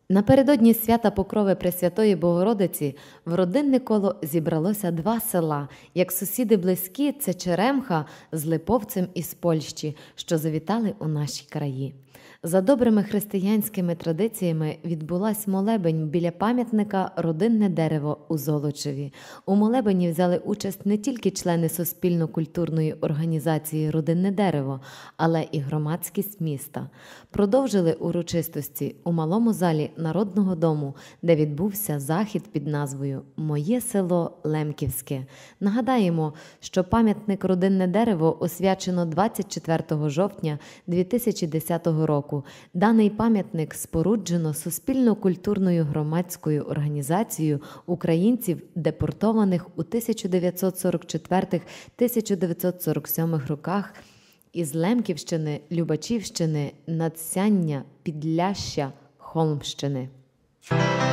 Напередодні свята Покрови Пресвятої Богородиці в родинне коло зібралося два села, як сусіди близькі – це Черемха з Липовцем із Польщі, що завітали у наші краї. За добрими християнськими традиціями відбулась молебень біля пам'ятника «Родинне дерево» у Золочеві. У молебені взяли участь не тільки члени суспільно-культурної організації «Родинне дерево», але і громадськість міста. Продовжили урочистості у малому залі Народного дому, де відбувся захід під назвою «Моє село Лемківське». Нагадаємо, що пам'ятник «Родинне дерево» освячено 24 жовтня 2010 року. Даний пам'ятник споруджено суспільно-культурною громадською організацією українців, депортованих у 1944-1947 роках із Лемківщини, Любачівщини, Надсяння, Підляшшя, Холмщини.